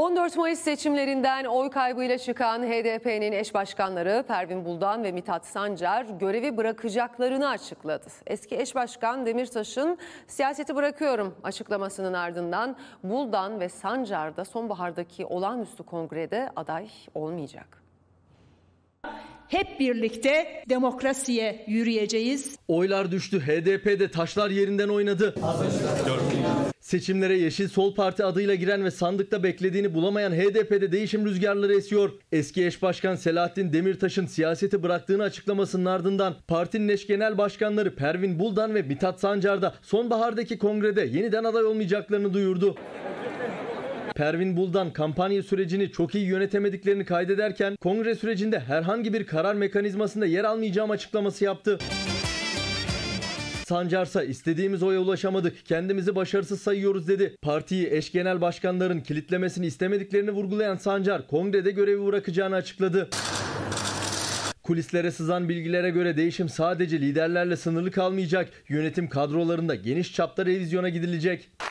14 Mayıs seçimlerinden oy kaybıyla çıkan HDP'nin eş başkanları Pervin Buldan ve Mithat Sancar görevi bırakacaklarını açıkladı. Eski eş başkan Demirtaş'ın "siyaseti bırakıyorum" açıklamasının ardından Buldan ve Sancar da sonbahardaki olağanüstü kongrede aday olmayacak. Hep birlikte demokrasiye yürüyeceğiz. Oylar düştü. HDP'de taşlar yerinden oynadı. Seçimlere Yeşil Sol Parti adıyla giren ve sandıkta beklediğini bulamayan HDP'de değişim rüzgarları esiyor. Eski eş başkan Selahattin Demirtaş'ın siyaseti bıraktığını açıklamasının ardından partinin eş genel başkanları Pervin Buldan ve Mithat Sancar da sonbahardaki kongrede yeniden aday olmayacaklarını duyurdu. Pervin Buldan kampanya sürecini çok iyi yönetemediklerini kaydederken kongre sürecinde herhangi bir karar mekanizmasında yer almayacağım açıklaması yaptı. Sancarsa "istediğimiz oya ulaşamadık, kendimizi başarısız sayıyoruz" dedi. Partiyi eş genel başkanların kilitlemesini istemediklerini vurgulayan Sancar kongrede görevi bırakacağını açıkladı. Kulislere sızan bilgilere göre değişim sadece liderlerle sınırlı kalmayacak. Yönetim kadrolarında geniş çapta revizyona gidilecek.